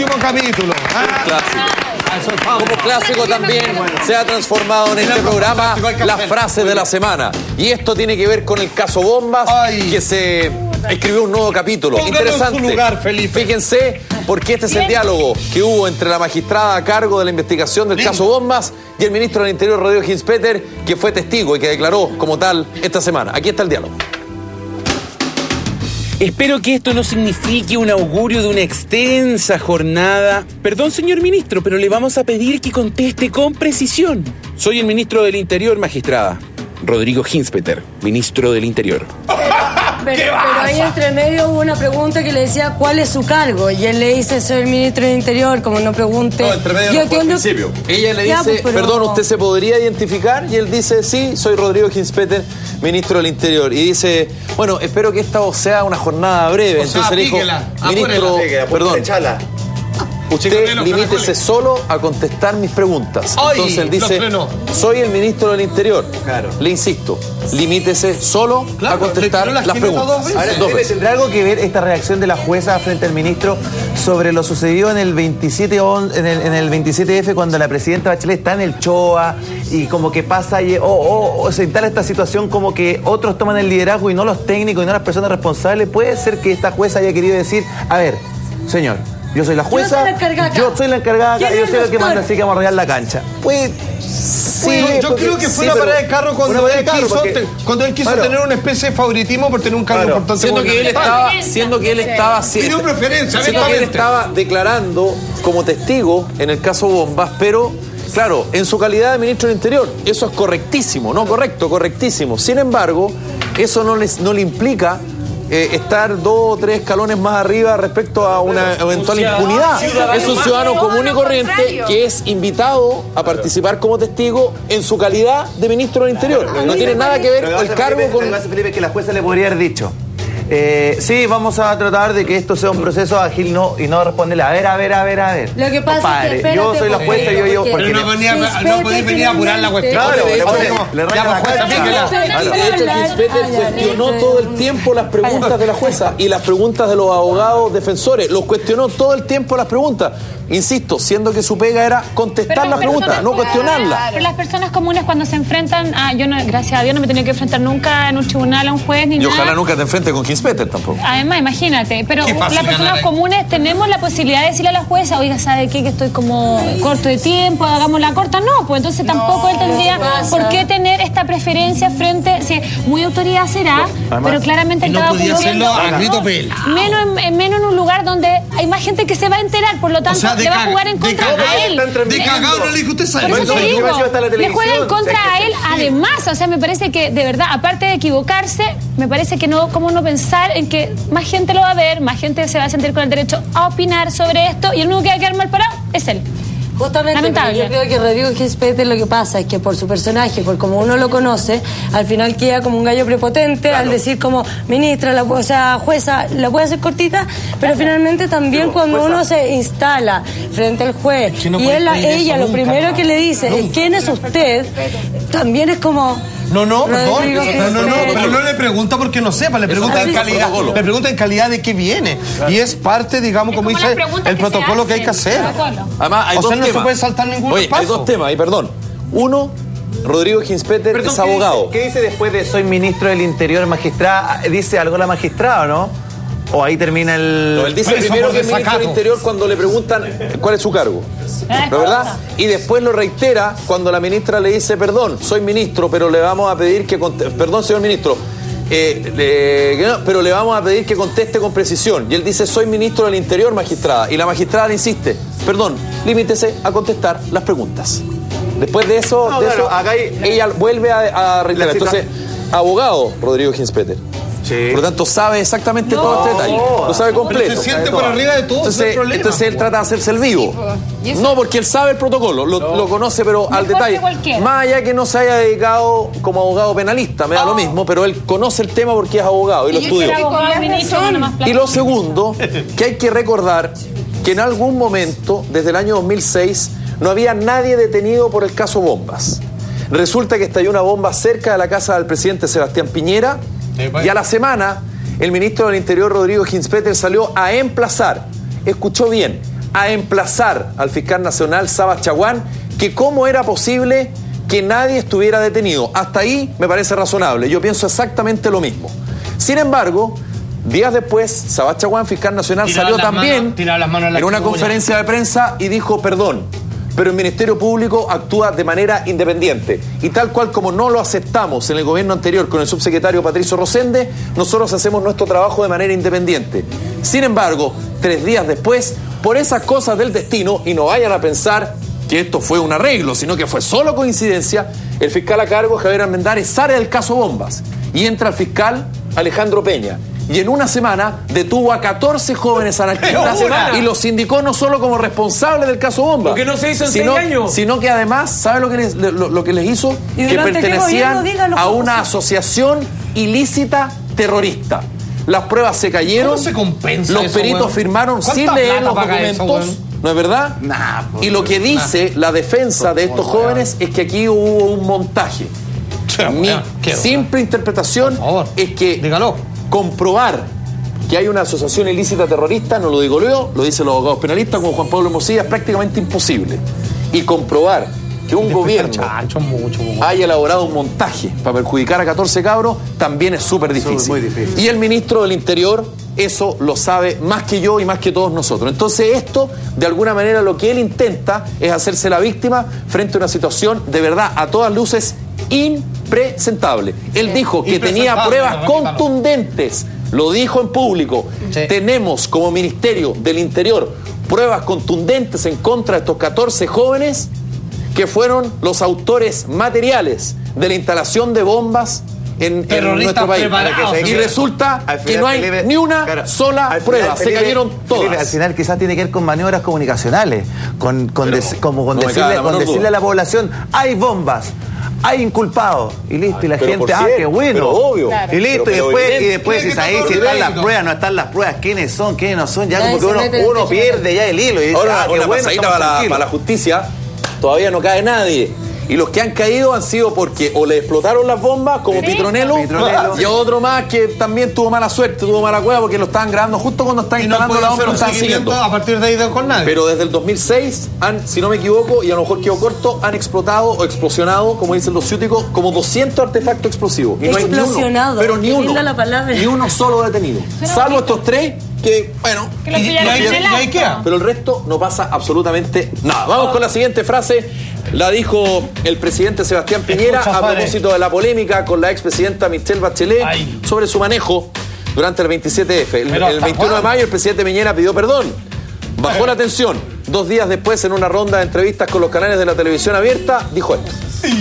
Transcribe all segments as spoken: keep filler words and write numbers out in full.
último capítulo. ¿Ah? Clásico. Como clásico también se ha transformado en este programa la frase de la semana. Y esto tiene que ver con el caso Bombas, Ay. que se escribió un nuevo capítulo. Póngalo interesante. En su lugar, Felipe. Fíjense, porque este es el diálogo que hubo entre la magistrada a cargo de la investigación del caso Bombas y el ministro del Interior, Rodrigo Ginspeter, que fue testigo y que declaró como tal esta semana. Aquí está el diálogo. Espero que esto no signifique un augurio de una extensa jornada. Perdón, señor ministro, pero le vamos a pedir que conteste con precisión. Soy el ministro del Interior, magistrada. Rodrigo Ginspeter, ministro del Interior. Pero, pero ahí entre medio hubo una pregunta que le decía cuál es su cargo y él le dice soy el ministro del Interior, como no pregunte. No, entre medio yo no fue al principio. Ella le dice, ya, pues, pero... perdón, ¿usted se podría identificar? Y él dice, sí, soy Rodrigo Ginspeter, ministro del Interior. Y dice, bueno, espero que esta sea una jornada breve. O sea, Entonces le dijo, ministro, Píquela, perdón, échala. usted limítese solo a contestar mis preguntas. Ay, Entonces él lo dice, frenó. soy el ministro del Interior. Claro. Le insisto, limítese solo Claro, a contestar le tiró la las esquineta preguntas. dos veces. Ahora, Dos Felipe, veces. ¿tendrá algo que ver esta reacción de la jueza frente al ministro sobre lo sucedido en el veintisiete on- en el, en el veintisiete F cuando la presidenta Bachelet está en el Choa y como que pasa y oh, oh, oh, se instala esta situación como que otros toman el liderazgo y no los técnicos y no las personas responsables? ¿Puede ser que esta jueza haya querido decir, a ver, señor, yo soy la jueza, Yo soy la encargada acá. yo soy la encargada acá, ¿Quién yo es soy el el que doctor? manda, así que vamos a arreglar la cancha? Pues sí, Yo, yo porque- creo que fue sí, una pero- parada de carro cuando una parada él de carro, quiso, porque- te- cuando él quiso Claro. tener una especie de favoritismo por tener un cargo Claro. importante. Siendo que él estaba, siendo que él estaba, Pidió preferencia, siendo que él abiertamente. estaba declarando como testigo en el caso Bombas, pero claro, en su calidad de ministro del Interior, eso es correctísimo, no correcto, correctísimo. Sin embargo, eso no les, no le implica eh, estar dos o tres escalones más arriba respecto a una eventual impunidad. Es un ciudadano común y corriente que es invitado a participar como testigo en su calidad de ministro del Interior. No tiene nada que ver Lo que el pasa, cargo Felipe, con... lo que pasa, Felipe, es que la jueza le podría haber dicho, eh, sí, vamos a tratar de que esto sea un proceso ágil, no, y no responderle, a ver, a ver, a ver, a ver. Lo que pasa Compadre, es que, espérate, yo soy la jueza, porque- yo, yo, porque- porque Pero no, le- venía, no podéis venir a apurar la cuestión. Claro, le pone- Como, le raya ya, la pues, jueza, cancha. píquela. Y de hecho, Ginspeter cuestionó todo el tiempo las preguntas de la jueza y las preguntas de los abogados defensores. Los cuestionó todo el tiempo las preguntas. Insisto, siendo que su pega era contestar Pero las preguntas, personas- no cuestionarlas. Pero las personas comunes cuando se enfrentan a... Yo, no, gracias a Dios, no me he tenido que enfrentar nunca en un tribunal a un juez ni Y nada. ojalá nunca te enfrentes con Ginspeter tampoco. Además, imagínate, pero Qué fácil las personas ganar, ¿eh? comunes tenemos la posibilidad de decirle a la jueza, oiga, ¿sabe qué? Que estoy como corto de tiempo, hagamos la corta. No, pues entonces tampoco él tendría por qué tener esta preferencia frente, sí, muy autoridad será, pero claramente Y no estaba podía ocurriendo- hacerlo a grito pelado. Menos en, en- menos en un lugar donde hay más gente que se va a enterar, por lo tanto, sea, de le va a caga- jugar en de contra cagado, a él. están De cagado no le dijo, usted sabe. Por eso Bueno, te ¿y digo, qué más iba a estar la le televisión? juega en contra O sea, a que- él, además, o sea, me parece que, de verdad, aparte de equivocarse, me parece que no, cómo no pensar en que más gente lo va a ver, más gente se va a sentir con el derecho a opinar sobre esto, y el único que va a quedar mal parado es él. Justamente, Lamentable. pero yo creo que Rodrigo Ginspeter lo que pasa es que por su personaje, por como uno lo conoce, al final queda como un gallo prepotente al decir como ministra, la, o sea, jueza, la puede hacer cortita, pero finalmente también cuando uno se instala frente al juez Que no y puede él, pedir ella eso lo nunca, primero no. que le dice, ¿quién es usted? También es como... No, no, perdón. Rodrigo No, no, no, Ginspeter. pero no le pregunta porque no sepa, le pregunta en es calidad, protocolo. le pregunta en calidad de qué viene. Y es parte, digamos, Es como como dice las preguntas el que se protocolo que hay que hacen, hacer. protocolo. Además, hay O dos sea, no se temas. puede saltar ningún Oye, hay paso. dos temas, y perdón. Uno, Rodrigo Ginspeter Perdón, es ¿qué abogado. dice- ¿Qué dice después de soy ministro del Interior, magistrada? ¿Dice algo la magistrada o no? ¿O ahí termina el...? No, él dice Eso primero por que es ministro desacato. del Interior cuando le preguntan cuál es su cargo. ¿No es verdad? Y después lo reitera cuando la ministra le dice, perdón, soy ministro, pero le vamos a pedir que... conte- Perdón, señor ministro, eh, le- que no, pero le vamos a pedir que conteste con precisión. Y él dice, soy ministro del Interior, magistrada. Y la magistrada le insiste, perdón, limítese a contestar las preguntas. Después de eso, No, de claro, eso acá hay- ella vuelve a, a reiterar. La cita- Entonces, abogado, Rodrigo Ginspeter. Sí. Por lo tanto, sabe exactamente todo este detalle. Lo sabe completo. Pero se siente por arriba de todo, no hay Entonces, problema. entonces él trata de hacerse el vivo. Y eso- No, porque él sabe el protocolo, lo, lo conoce, pero al Mejor que detalle. cualquiera. Más allá que no se haya dedicado como abogado penalista, me da lo mismo, pero él conoce el tema porque es abogado y lo estudió. Era abogado, ministro, bueno, más plata. Y lo segundo, que hay que recordar que en algún momento, desde el año dos mil seis, no había nadie detenido por el caso Bombas. Resulta que estalló una bomba cerca de la casa del presidente Sebastián Piñera y a la semana el ministro del Interior, Rodrigo Ginspeter, salió a emplazar, escuchó bien, a emplazar al fiscal nacional Sabas Chaguán que cómo era posible que nadie estuviera detenido. Hasta ahí me parece razonable. Yo pienso exactamente lo mismo. Sin embargo, días después, Sabas Chaguán, fiscal nacional, Tiraba salió las también manos, las manos en, la en una tribuna. conferencia de prensa y dijo perdón, pero el Ministerio Público actúa de manera independiente. Y tal cual como no lo aceptamos en el gobierno anterior con el subsecretario Patricio Rosende, nosotros hacemos nuestro trabajo de manera independiente. Sin embargo, tres días después, por esas cosas del destino, y no vayan a pensar que esto fue un arreglo, sino que fue solo coincidencia, el fiscal a cargo, Javier Armendáriz, sale del caso Bombas y entra el fiscal Alejandro Peña. Y en una semana detuvo a catorce jóvenes anarquistas y los indicó no solo como responsables del caso Bomba, Lo que no se hizo en sino, seis años. sino que además, ¿sabe lo que les, lo, lo que les hizo? ¿Y Que durante qué pertenecían gobierno? Dígalo, a ¿cómo una se- asociación ilícita terrorista. Las pruebas se cayeron, ¿Cómo se compensa los eso, peritos weón? firmaron ¿Cuánta sin leer plata los paga eso, documentos, weón? ¿no es verdad? Nah, pues, y lo que dice la defensa de estos jóvenes es que aquí hubo un montaje. Mi qué simple interpretación Por favor, es que dígalo. comprobar que hay una asociación ilícita terrorista, no lo digo yo, lo dicen los abogados penalistas como Juan Pablo Mosilla, es prácticamente imposible. Y comprobar que un gobierno Chancho, mucho, mucho. haya elaborado un montaje para perjudicar a catorce cabros también es súper difícil. muy difícil. Y el ministro del Interior eso lo sabe más que yo y más que todos nosotros. Entonces esto, de alguna manera, lo que él intenta es hacerse la víctima frente a una situación de verdad, a todas luces, impresentable. Él dijo que tenía Impresentable, pruebas repítalo. contundentes, lo dijo en público. Sí. Tenemos como Ministerio del Interior pruebas contundentes en contra de estos catorce jóvenes que fueron los autores materiales de la instalación de bombas en, en Terroristas nuestro país. preparados. Y resulta Al que final, no hay Felipe, ni una claro, sola al final, prueba, se Felipe, cayeron todas. Felipe, al final quizás tiene que ver con maniobras comunicacionales, con, con, Pero, dec- como con no me decirle, cabe la con menor decirle duda. a la población, hay bombas, hay inculpados, y listo, y la pero gente, por ah, cierto, qué bueno. pero obvio. Claro. Y listo, Pero- y pero después, y evidente. después Tiene si que ahí estar si todo están las verídico. pruebas, no están las pruebas, quiénes son, quiénes no son, ya Nadie como que se uno, mete en uno el tema. pierde ya el hilo y dice, Ahora, ah, qué una bueno, pasadita estamos para la, tranquilos. para la justicia, todavía no cae nadie. Y los que han caído han sido porque o le explotaron las bombas, como Pitronelo, Pitronelo. y otro más que también tuvo mala suerte, tuvo mala cueva porque lo estaban grabando justo cuando están Y no instalando puede la bomba, hacer lo un estaban seguimiento siguiendo. a partir de ahí con nadie. Pero desde el dos mil seis, han, si no me equivoco, y a lo mejor quedo corto, han explotado o explosionado, como dicen los ciúticos, como doscientos artefactos explosivos. Y no hay ni uno, Explosionado. pero ni Qué uno, linda la palabra. ni uno solo detenido. Pero Salvo bonito. estos tres, que, bueno, Que los Y- y pillaron ahí- en el y ahí acto. queda. pero el resto no pasa absolutamente nada. Vamos con la siguiente frase. La dijo el presidente Sebastián Piñera Escucha, a padre. propósito de la polémica con la expresidenta Michelle Bachelet Ay. sobre su manejo durante el veintisiete F. El, Pero el hasta veintiuno de cuándo. mayo el presidente Piñera pidió perdón. Bajó la tensión. Dos días después, en una ronda de entrevistas con los canales de la televisión abierta, dijo esto.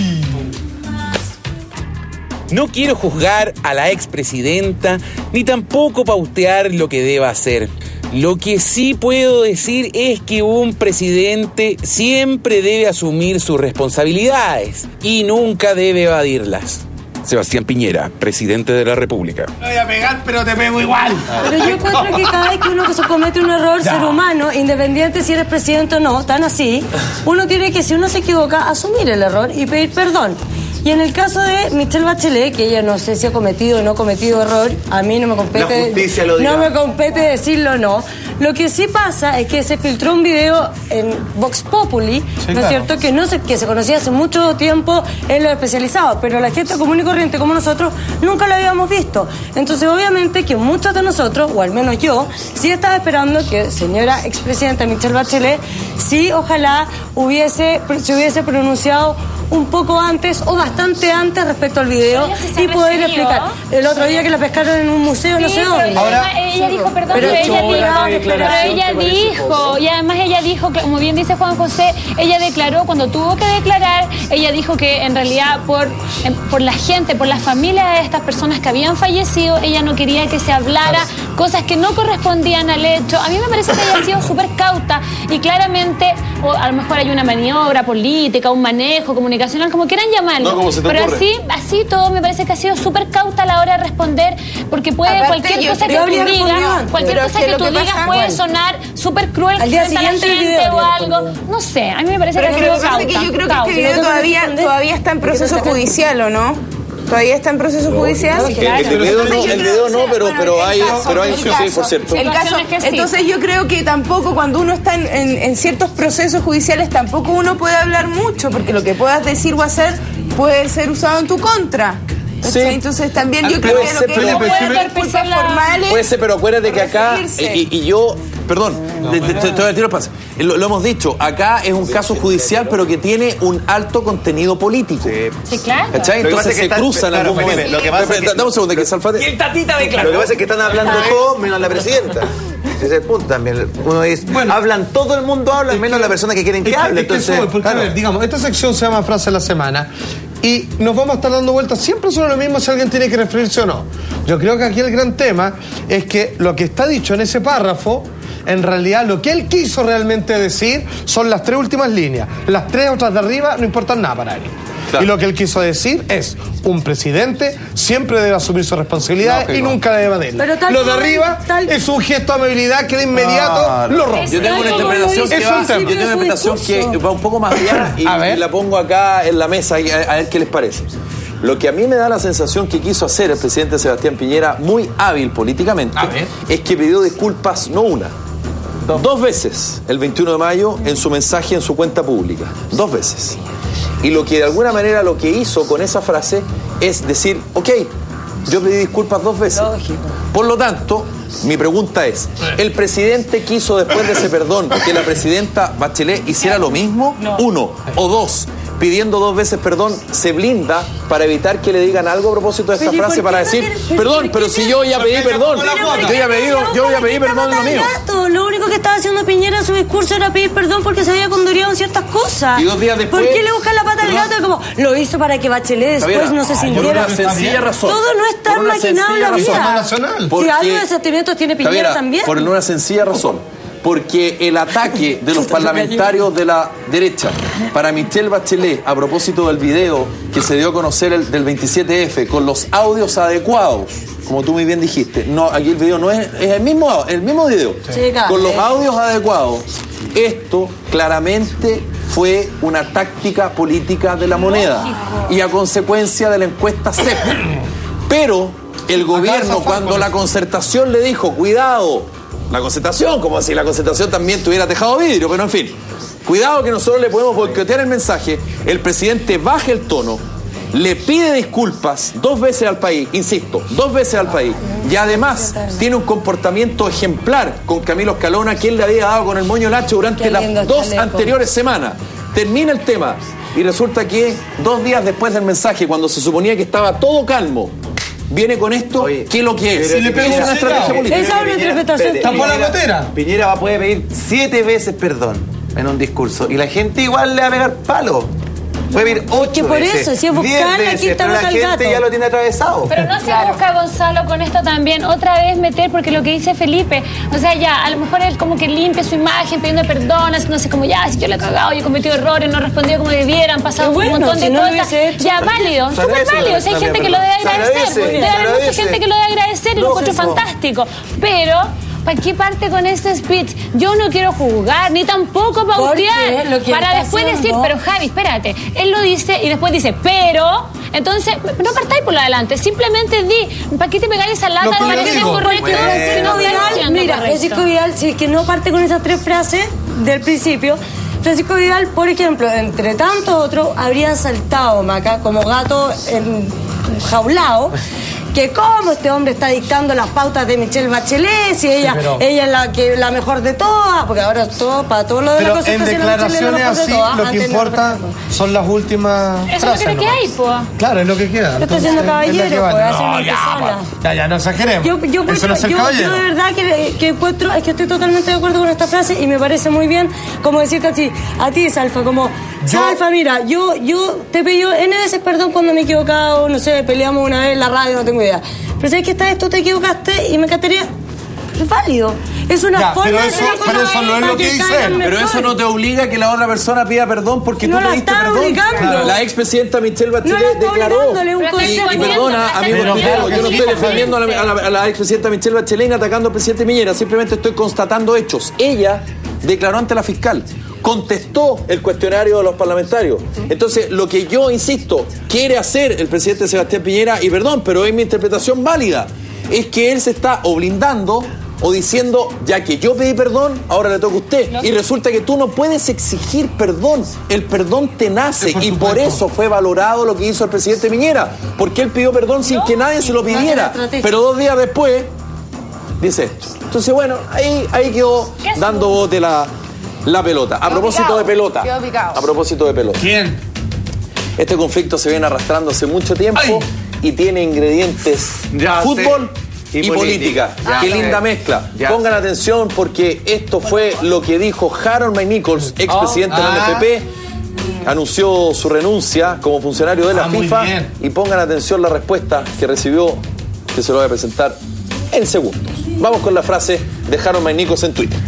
No quiero juzgar a la expresidenta ni tampoco pautear lo que deba hacer. Lo que sí puedo decir es que un presidente siempre debe asumir sus responsabilidades y nunca debe evadirlas. Sebastián Piñera, presidente de la República. Te voy a pegar, pero te pego igual. Pero yo encuentro que cada vez que uno se comete un error, ser humano, independiente si eres presidente o no, tan así, uno tiene que, si uno se equivoca, asumir el error y pedir perdón. Y en el caso de Michelle Bachelet, que ella no sé si ha cometido o no ha cometido error, a mí no me compete, La justicia lo dirá. no me compete decirlo o no. Lo que sí pasa es que se filtró un video en Vox Populi, ¿no claro. es cierto? Que no se, que se conocía hace mucho tiempo en los especializados, pero la gente común y corriente como nosotros nunca lo habíamos visto. Entonces, obviamente que muchos de nosotros, o al menos yo, sí estaba esperando que señora expresidenta Michelle Bachelet, sí, ojalá hubiese, se hubiese pronunciado un poco antes o bastante antes respecto al video Ella sí se y poder refirió. explicar. El otro día que la pescaron en un museo, no Sí, sé pero dónde. ella, Ahora- ella dijo, perdón, Pero pero, ella hecho una dijo, pero declaración ella que parece dijo, poco. y además ella dijo, que, como bien dice Juan José, ella declaró, cuando tuvo que declarar, ella dijo que en realidad por, em, por la gente, por la familia de estas personas que habían fallecido, ella no quería que se hablara cosas que no correspondían al hecho. A mí me parece que ella ha sido súper cauta y claramente, o a lo mejor hay una maniobra política, un manejo comunicacional, como quieran llamarlo. No, como se te pero ocurre. así, así todo me parece que ha sido súper cauta a la hora de responder, porque puede Aparte, cualquier yo cosa que creo tú que digas, respondió cualquier Pero cosa es que, que tú lo que digas pasa- puede bueno. sonar súper cruel Al día frente a la siguiente el gente video o había algo. respondido. No sé, a mí me parece Pero que es ha que lo sido que pasa es que cauta, yo creo que cauta. este video no te todavía, responder. todavía está en proceso Porque te- judicial, ¿o no? Todavía está en proceso judicial. El, el video no, el video no, pero, pero hay, pero hay un sí, por cierto. El caso, entonces yo creo que tampoco cuando uno está en, en, en ciertos procesos judiciales tampoco uno puede hablar mucho, porque lo que puedas decir o hacer puede ser usado en tu contra. Sí. Entonces también yo creo que lo que Felipe, no puede haber culpas formales. Puede ser, pero acuérdate que acá, y, y yo, perdón, no, te, te, te, te, te lo paso. Lo, lo hemos dicho, acá es un caso judicial, pero que tiene un alto contenido político. Sí, sí claro. ¿Cachai? Entonces se cruzan en algún momento. Lo que pasa es que, dame un segundo, que Salfate. Y el tatita declaró. Lo que pasa es que están hablando todos menos la presidenta. Ese es el punto también. Uno dice, bueno, hablan, todo el mundo habla, menos que, la persona que quieren que, que hable. Entonces, que porque, claro. A ver, digamos, esta sección se llama Frase de la Semana. Y nos vamos a estar dando vueltas siempre sobre lo mismo si alguien tiene que referirse o no. Yo creo que aquí el gran tema es que lo que está dicho en ese párrafo, en realidad lo que él quiso realmente decir son las tres últimas líneas. Las tres otras de arriba no importan nada para él. Claro. Y lo que él quiso decir es, un presidente siempre debe asumir su responsabilidad no, okay, y no. nunca debe evadirla. Lo de arriba tal... es un gesto de amabilidad que de inmediato ah, lo rompe. Yo tengo una interpretación, que, va, yo tengo una interpretación que va un poco más allá y, y la pongo acá en la mesa a, a ver qué les parece. Lo que a mí me da la sensación que quiso hacer el presidente Sebastián Piñera, muy hábil políticamente, es que pidió disculpas no una, dos. dos veces el veintiuno de mayo en su mensaje en su cuenta pública. Dos veces. Y lo que de alguna manera lo que hizo con esa frase es decir, ok, yo pedí disculpas dos veces. Lógico. Por lo tanto, mi pregunta es, ¿el presidente quiso después de ese perdón que la presidenta Bachelet hiciera lo mismo? No. Uno. O dos, pidiendo dos veces perdón, se blinda para evitar que le digan algo a propósito de esta pero frase para decir, no perdón, pero si yo ya pedí perdón, yo ya pedí, yo ya pedí perdón en lo mío. Lo único que estaba haciendo Piñera en su discurso era pedir perdón porque se había condoreado en ciertas cosas. Y dos días después, ¿por qué le buscan la pata al gato? Como, lo hizo para que Bachelet después Javiera, no se sintiera. Por una sencilla razón. Todo no es tan maquinado en la vida. Si algo de sentimientos tiene Piñera Javiera, también. Por una sencilla razón. Porque el ataque de los parlamentarios de la derecha para Michelle Bachelet a propósito del video que se dio a conocer el, del veintisiete efe con los audios adecuados, como tú muy bien dijiste, no, aquí el video no es, es el mismo el mismo video, sí, con los audios adecuados, esto claramente fue una táctica política de la moneda y a consecuencia de la encuesta C E P. Pero el gobierno, cuando la concertación le dijo, cuidado, la concertación, como si la concertación también tuviera tejado vidrio, pero en fin, cuidado que nosotros le podemos boicotear el mensaje, el presidente baja el tono, le pide disculpas dos veces al país, insisto, dos veces al país, y además tiene un comportamiento ejemplar con Camilo Escalona que él le había dado con el moño lacho durante las dos chaleco. anteriores semanas. Termina el tema y resulta que dos días después del mensaje, cuando se suponía que estaba todo calmo, viene con esto, Oye, ¿qué es lo que es? Si le pegó una estrategia política. Esa es una interpretación. Tapó la gotera. Piñera va a poder pedir siete veces perdón en un discurso y la gente igual le va a pegar palo. Puede pedir ocho que por veces, eso, si es buscar, veces, aquí está pero la gente gato. ya lo tiene atravesado. Pero no se claro. busca, Gonzalo, con esto también otra vez meter, porque lo que dice Felipe, o sea, ya, a lo mejor él como que limpia su imagen pidiendo perdón, no sé, como ya, si yo le he cagado, yo he cometido errores, no he respondido como debiera, han pasado bueno, un montón si de no cosas. Ya, válido, súper válido. O sea, hay gente que lo debe agradecer, debe haber mucha gente que lo debe agradecer y lo encuentro fantástico. Pero ¿para qué parte con este speech? Yo no quiero juzgar, ni tampoco pautear. Para después haciendo? decir, pero Javi, espérate. Él lo dice y después dice, pero... Entonces, no partáis por lo adelante. Simplemente di, ¿para qué te pegáis esa lata de parecer correcto? Bueno, Francisco Vidal, mira, Francisco Vidal, si es que no parte con esas tres frases del principio... Francisco Vidal, por ejemplo, entre tantos otros, habrían saltado, Maca, como gato enjaulado, que cómo este hombre está dictando las pautas de Michelle Bachelet, si ella, sí, ella es la que la mejor de todas, porque ahora todo, para todo lo de pero la cosa en declaraciones así, todas, lo que importa son las últimas Eso frases. es lo que queda ahí, pues. Claro, es lo que queda. Lo está haciendo caballero, pues, hace no, ya, ya, ya, no exageremos. Yo, yo, Eso no es el yo, caballero. yo de verdad que, que encuentro, es que estoy totalmente de acuerdo con esta frase y me parece muy bien, como decirte así, a ti, Salfa, como, yo, Salfa, mira, yo, yo te pedí N veces perdón cuando me he equivocado, no sé, peleamos una vez en la radio, no tengo idea. Pero sabes que esta vez tú te equivocaste y me encantaría. Es válido. Es una ya, forma pero de eso, pero eso no es lo que, que dice él. Pero eso no te obliga a que la otra persona pida perdón porque no tú pediste perdón. Obligando. La expresidenta Michelle Bachelet no declaró. Un y, y perdona, amigo, yo no estoy defendiendo a la, a la, a la expresidenta Michelle Bachelet ni atacando al presidente Piñera. Simplemente estoy constatando hechos. Ella declaró ante la fiscal. contestó el cuestionario de los parlamentarios. Entonces, lo que yo insisto, quiere hacer el presidente Sebastián Piñera, y perdón, pero es mi interpretación válida, es que él se está o blindando o diciendo, ya que yo pedí perdón, ahora le toca a usted. No. Y resulta que tú no puedes exigir perdón. El perdón te nace, y por eso fue valorado lo que hizo el presidente Piñera, porque él pidió perdón sin no, que nadie se lo pidiera. Pero dos días después dice esto. Entonces, bueno, ahí, ahí quedó dando bote la, la pelota. A propósito picado. de pelota. A propósito de pelota. ¿Quién? Este conflicto se viene arrastrando hace mucho tiempo. Ay. Y tiene ingredientes ya fútbol sé. Y, y política. política. Qué linda mezcla. Ya Pongan sé. atención, porque esto fue lo que dijo Harold McNichols, expresidente oh. ah. de la N F P. Anunció su renuncia como funcionario de la ah, FIFA. Y pongan atención la respuesta que recibió, que se lo voy a presentar en segundos. Vamos con la frase de Harold McNichols en Twitter.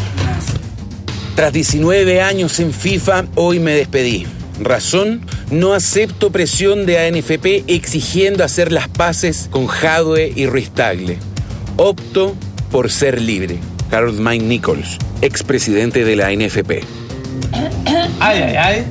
Tras diecinueve años en FIFA, hoy me despedí. Razón, no acepto presión de A N F P exigiendo hacer las paces con Jadwe y Ruiz Tagle. Opto por ser libre. Harold McNichols, expresidente de la N F P. Ay, ay, ay.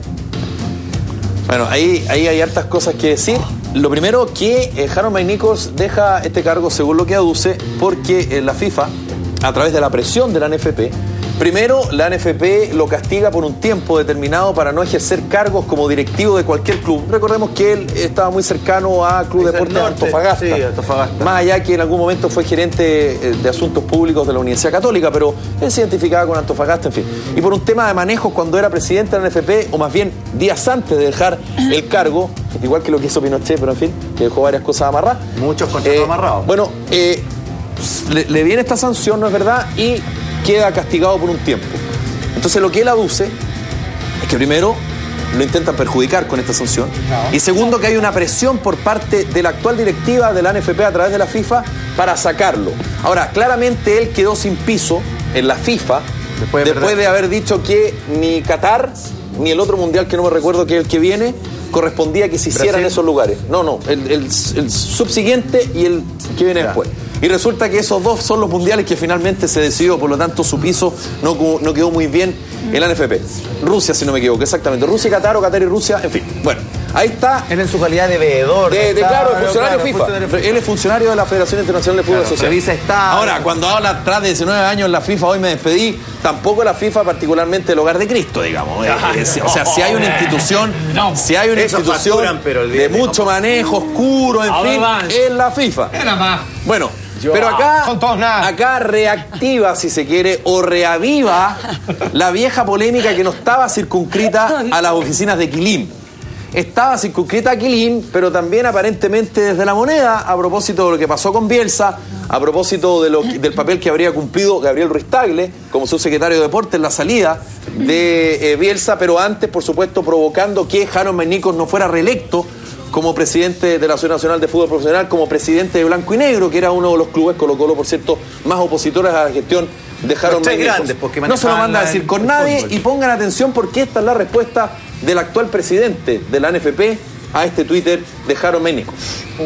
Bueno, ahí, ahí hay hartas cosas que decir. Lo primero, que eh, Harold McNichols deja este cargo, según lo que aduce, porque eh, la FIFA, a través de la presión de la N F P, primero, la N F P lo castiga por un tiempo determinado para no ejercer cargos como directivo de cualquier club. Recordemos que él estaba muy cercano a Club Deportes Antofagasta. Sí, Antofagasta. Más allá que en algún momento fue gerente de asuntos públicos de la Universidad Católica, pero él se identificaba con Antofagasta, en fin. Y por un tema de manejos, cuando era presidente de la N F P, o más bien días antes de dejar el cargo, igual que lo que hizo Pinochet, pero en fin, que dejó varias cosas amarradas. Muchos contratos eh, amarrados. Bueno, eh, le, le viene esta sanción, ¿no es verdad? Y queda castigado por un tiempo. Entonces, lo que él aduce es que primero lo intentan perjudicar con esta sanción, no. y segundo, que hay una presión por parte de la actual directiva de la N F P a través de la FIFA para sacarlo. Ahora, claramente él quedó sin piso en la FIFA después de, después de haber dicho que ni Qatar ni el otro mundial, que no me recuerdo que es el que viene, correspondía que se hicieran en esos lugares. No, no, el, el, el subsiguiente y el que viene ya. después. Y resulta que esos dos son los mundiales que finalmente se decidió, por lo tanto su piso no, no quedó muy bien en la N F P. Rusia, si no me equivoco, exactamente. Rusia y Qatar, o Qatar y Rusia, en fin. Bueno, ahí está. Él en su calidad de veedor. De, de, claro, funcionario claro, FIFA. Funcionario FIFA. Él es funcionario de la Federación Internacional de Fútbol claro, Social. Revisa está. Ahora, cuando habla atrás de diecinueve años en la FIFA, hoy me despedí, tampoco la FIFA particularmente el hogar de Cristo, digamos. Eh, eh, o sea, si hay una institución, no, si hay una institución facturan, pero de mucho manejo oscuro, en fin, es la FIFA. Bueno, Yo, pero acá, acá reactiva, si se quiere, o reaviva la vieja polémica que no estaba circunscrita a las oficinas de Quilín. Estaba circunscrita a Quilín, pero también aparentemente desde La Moneda, a propósito de lo que pasó con Bielsa, a propósito de lo, del papel que habría cumplido Gabriel Ruiz Tagle como subsecretario de Deportes en la salida de eh, Bielsa, pero antes, por supuesto, provocando que Harold McNichols no fuera reelecto como presidente de la Asociación Nacional de Fútbol Profesional, como presidente de Blanco y Negro, que era uno de los clubes, Colo-Colo, por cierto, más opositores a la gestión de Harold McNichols. No se lo manda a decir con nadie, y pongan atención porque esta es la respuesta del actual presidente de la N F P a este Twitter de Harold McNichols.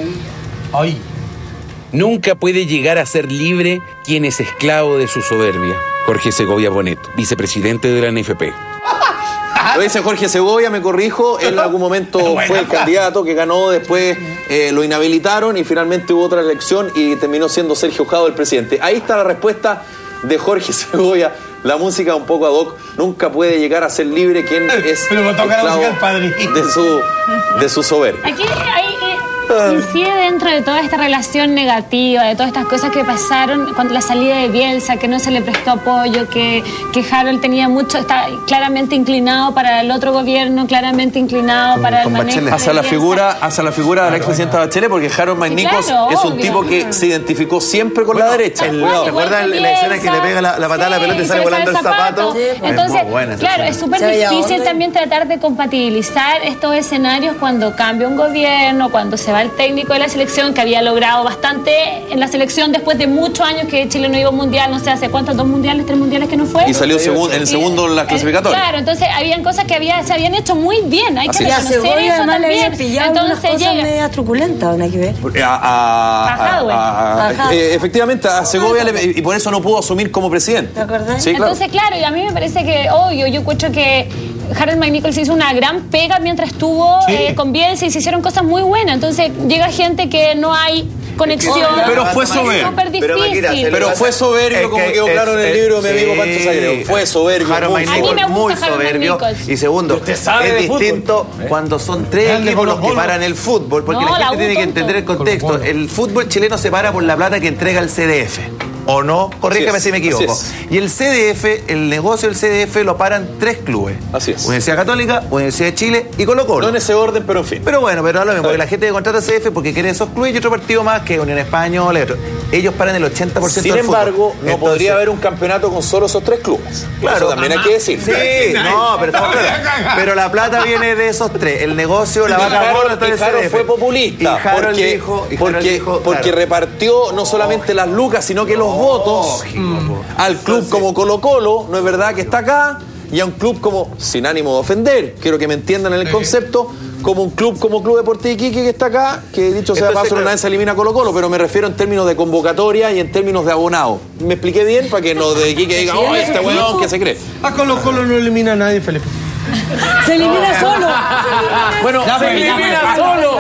Ay. Nunca puede llegar a ser libre quien es esclavo de su soberbia. Jorge Segovia Bonet, vicepresidente de la N F P. Lo dice Jorge Segovia, me corrijo, él en algún momento fue el candidato que ganó, después eh, lo inhabilitaron y finalmente hubo otra elección y terminó siendo Sergio Jado el presidente. Ahí está la respuesta de Jorge Segovia. La música un poco ad hoc, nunca puede llegar a ser libre quien es Pero me toca la música del padre. de su, de su soberbia. Aquí hay... incide dentro de toda esta relación negativa, de todas estas cosas que pasaron cuando la salida de Bielsa, que no se le prestó apoyo, que, que Harold tenía mucho, está claramente inclinado para el otro gobierno, claramente inclinado con, para con el manejo Bachelet. Hacia la figura, hacia la figura de la expresidenta Bachelet, porque Harold McNichols sí, claro, es un obvio. tipo que se identificó siempre con bueno, la derecha. El, ¿Te acuerdas la, la escena que le pega la, la patada sí, a la pelota y sale volando el zapato? Sí, entonces, es claro, es súper difícil también tratar de compatibilizar estos escenarios cuando cambia un gobierno, cuando se va principal técnico de la selección, que había logrado bastante en la selección después de muchos años que Chile no iba a un mundial, no sé hace cuántos, dos mundiales, tres mundiales que no fue. Y salió segun, en el segundo en las clasificatorias. Claro, entonces habían cosas que había, se habían hecho muy bien, hay Así que es. reconocer Y a eso Segovia le había también. pillado unas Entonces cosas llega. medias truculentas, ¿no hay que ver? A, a- A Jadwe. a- a- A Jadwe. eh, efectivamente, a Segovia le- y por eso no pudo asumir como presidente. ¿Te acordás? Sí, claro. Entonces, claro, y a mí me parece que, obvio, yo encuentro que Harold McNichols hizo una gran pega mientras estuvo Sí. eh, con Bielsa y se hicieron cosas muy buenas. Entonces, llega gente que no hay conexión. Pero fue soberbio. Es súper Pero, Maquira, difícil. se le Pero pasa- fue soberbio, es como que quedó es- claro en el es- libro de mi amigo sí. Pancho Zagreo. Fue soberbio. Harold muy McNichols, A mí me gusta muy Harold soberbio. McNichols. Y segundo, Usted sabe es de fútbol. distinto cuando son tres Grande equipos los que Colo-Colo. paran el fútbol, porque No, la la gente U, tiene que tonto. entender el contexto. Colo-Colo. El fútbol chileno se para por la plata que entrega el C D F. ¿O no? Corrígame Así es, si me equivoco. así Y el C D F, el negocio del C D F lo paran tres clubes. Así es. Universidad Católica, Universidad de Chile y Colo Colo. No en ese orden, pero en fin. Pero bueno, pero da lo mismo, porque bien. la gente que contrata C D F porque quiere esos clubes y otro partido más que Unión Española y otro. Ellos paran el ochenta por ciento Sin del fútbol. embargo, no Entonces, podría haber un campeonato con solo esos tres clubes. Claro, Eso también hay que decir. Sí, no, pero estamos claros. Pero la plata viene de esos tres. El negocio, la Y vaca Harold- gorda está y en el Harold C D F. fue populista. Y Harold porque, dijo, y Harold porque, dijo, porque claro. repartió no solamente las lucas, sino que los votos al club como Colo Colo, no es verdad que está acá, y a un club como, sin ánimo de ofender, quiero que me entiendan en el concepto, como un club como Club Deportivo Iquique que está acá, que dicho sea de Entonces, paso, claro. una vez se elimina Colo Colo, pero me refiero en términos de convocatoria y en términos de abonado. ¿Me expliqué bien? Para que no de Iquique digan, oh, este weón que se cree. A Colo Colo no elimina a nadie, Felipe. Se elimina solo. Bueno, Ya, se pues, ya, elimina pues, solo.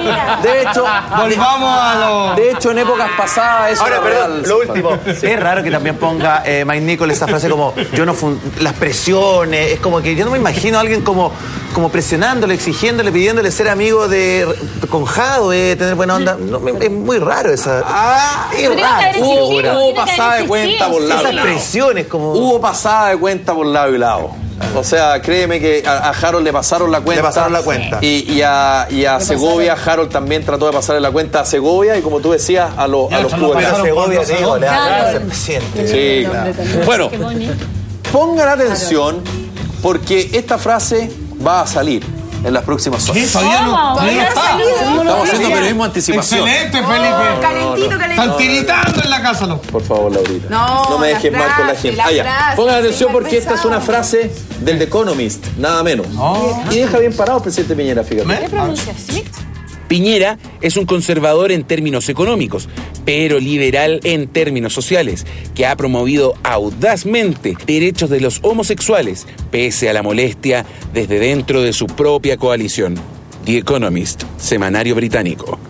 De hecho, Volvamos a los... de hecho, en épocas pasadas eso Ahora, era perdón, real. lo último. Es raro que también ponga eh, Mike Nichols esa frase como yo no fun- las presiones. Es como que yo no me imagino a alguien como, como presionándole, exigiéndole, pidiéndole ser amigo de con Jadwe, tener buena onda. No, me- es muy raro esa. Ah, es Pero tiene que haber raro. Hubo, existido, hubo tiene que pasada haber de cuenta existido, por lado Esas y lado. presiones como. Hubo pasada de cuenta por lado y lado. O sea, créeme que a, a Harold le pasaron la cuenta. Le pasaron la cuenta. Y, y a, y a Segovia, Harold también trató de pasarle la cuenta a Segovia y como tú decías, a, los a los Ya, se lo clubes. pasaron. Pero Segovia, por digo, le Claro. hace presidente. Sí, El nombre claro. también. Bueno, Qué bonito. pongan atención porque esta frase va a salir en las próximas Sí, horas. todavía no, ¿Cómo? todavía no está. Estamos haciendo periodismo de anticipación. Excelente, Felipe. Calentito, calentito. Están tiritando en la casa, ¿no? Por favor, Laurita. No, me la dejes mal con la frase, gente. la Ah, ya. frase, Pongan atención sí, porque esta es una pesado. frase del The Economist, nada menos. Oh. Y deja bien parado el presidente Piñera, fíjate. ¿Qué pronuncia así? Piñera es un conservador en términos económicos, pero liberal en términos sociales, que ha promovido audazmente derechos de los homosexuales, pese a la molestia desde dentro de su propia coalición. The Economist, semanario británico.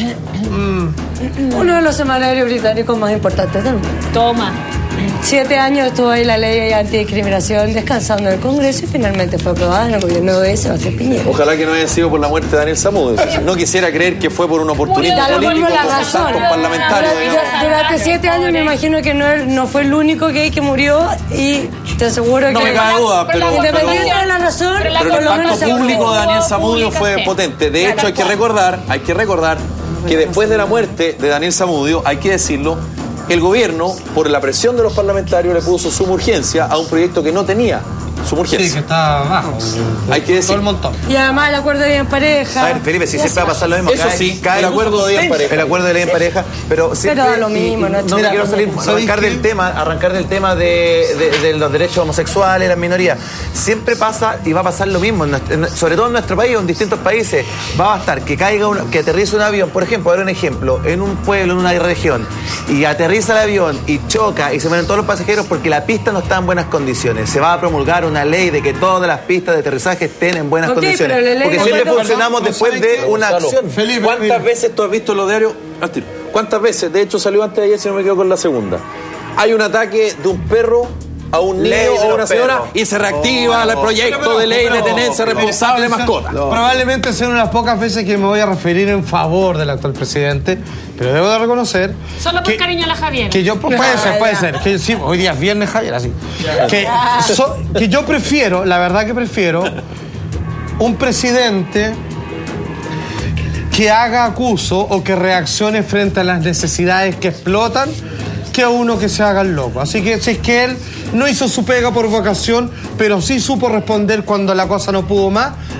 Uno de los semanarios británicos más importantes del mundo. Toma. Siete años estuvo ahí la ley de antidiscriminación descansando en el Congreso y finalmente fue aprobada en el gobierno de Sebastián Piñera. Ojalá que no haya sido por la muerte de Daniel Samudio. No quisiera creer que fue por un oportunismo Da lo político mismo la como razón. tantos parlamentarios. Durante, digamos. durante siete años me imagino que no, no fue el único gay que murió y te aseguro No que... me cabe duda, pero, Independiente pero- de la razón, Pero la pero por el lo menos impacto se aprobó. público de Daniel Samudio Pública, fue sí. potente. De hecho, Claro, hay que claro. recordar, hay que recordar que después de la muerte de Daniel Samudio, hay que decirlo, el gobierno, por la presión de los parlamentarios, le puso suma urgencia a un proyecto que no tenía suma Sí, que urgencia. está bajo. Hay que decir. Todo el montón. Y además el acuerdo de vida en pareja. A ver, Felipe, si Ya siempre va a pasar lo mismo. Eso Cae- sí, cae el acuerdo de ley en pareja. El acuerdo de ley en pareja. Pero, siempre- da lo y- mismo, y ¿no? No me Mira, quiero salir, ¿sabes arrancar qué? del tema, arrancar del tema de, de- de los derechos homosexuales, las minorías. Siempre pasa y va a pasar lo mismo, en nuestro- en- sobre todo en nuestro país o en distintos países. Va a bastar que caiga un, que aterrice un avión, por ejemplo, ahora un ejemplo, en un pueblo, en una región, y aterriza el avión y choca y se mueren todos los pasajeros porque la pista no está en buenas condiciones. Se va a promulgar una ley de que todas las pistas de aterrizaje estén en buenas Ok, condiciones. pero la ley- Porque Oye, siempre perdón, funcionamos perdón, después ¿sabes de qué? una Gonzalo, acción. Felipe, ¿Cuántas mira. veces tú has visto en los diarios? Al tiro. ¿Cuántas veces? De hecho, salió antes de ayer, si no me quedo con la segunda. Hay un ataque de un perro a un Ley niño de o a los una señora perros. y se reactiva el proyecto Pero, de ley pero, de tenencia pero, responsable de atención, mascota. Probablemente sea una de las pocas veces que me voy a referir en favor del actual presidente, pero debo de reconocer Solo por que, cariño a la Javier. que yo puede ser, puede ser, que sí, hoy día es viernes, Javier, así. Que, so- que yo prefiero, la verdad que prefiero un presidente que haga acuso o que reaccione frente a las necesidades que explotan que a uno que se haga el loco. Así que si es que él no hizo su pega por vocación, pero sí supo responder cuando la cosa no pudo más, yo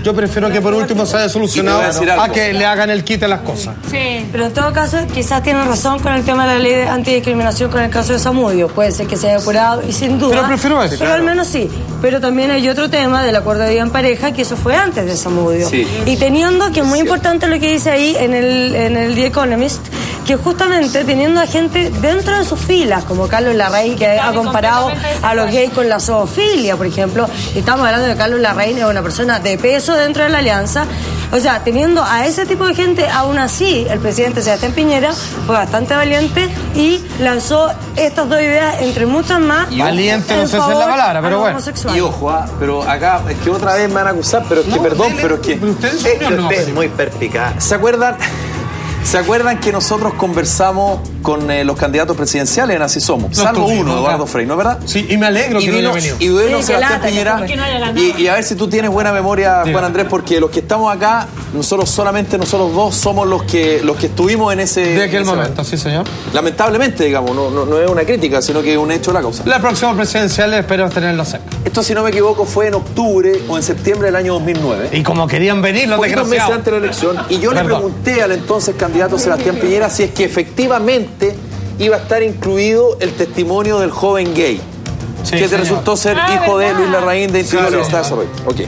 yo prefiero que por último se haya solucionado Y te voy a decir algo. a que le hagan el quite a las cosas. Sí. Pero en todo caso, quizás tienen razón con el tema de la ley de antidiscriminación con el caso de Zamudio. Puede ser que se haya apurado y sin duda. Pero prefiero eso. Pero Claro. al menos sí. Pero también hay otro tema del acuerdo de vida en pareja, que eso fue antes de Zamudio. Sí. Y teniendo, que es muy importante lo que dice ahí en el, en el The Economist, que justamente teniendo a gente dentro de sus filas, como Carlos Larraín, que ha comparado a los gays con la zoofilia, por ejemplo, y estamos hablando de Carlos Larraín, es una persona de peso dentro de la alianza. O sea, teniendo a ese tipo de gente, aún así, el presidente Sebastián Piñera fue bastante valiente y lanzó estas dos ideas, entre muchas más. Valiente, no en sé si es la favor palabra, a pero los bueno. homosexuales. Y ojo, ah, pero acá es que otra vez me van a acusar, pero es que, No, perdón, dele, pero es que... pero usted es Es señor, que no, usted es pero- muy perspicaz. ¿Se acuerdan? ¿Se acuerdan que nosotros conversamos con eh, los candidatos presidenciales en Así Somos? No Salvo estuvimos, uno, acá. Eduardo Frei, ¿no es verdad? Sí, y me alegro Y que no vino, haya venido. y vino Sí, qué Sebastián lata, que Piñera. fue. Que no haya ganado. Y, y a ver si tú tienes buena memoria, Diga. Juan Andrés, porque los que estamos acá, nosotros solamente nosotros dos somos los que los que estuvimos en ese. De en aquel ese momento, sí, señor. Lamentablemente, digamos, no, no, no es una crítica, sino que es un hecho de la causa. La próxima presidencial espero tenerlo cerca. Esto, si no me equivoco, fue en octubre o en septiembre del año dos mil nueve. Y como querían venir los Poquitos meses desgraciados. antes de la elección, y yo le Perdón. pregunté al entonces candidato Sebastián Piñera si es que efectivamente iba a estar incluido el testimonio del joven gay, Sí, que te señor. resultó ser Ah, hijo de ¿verdad? Luis Larraín de Interior Sí, y sí. Estado de Desarrollo. Ok.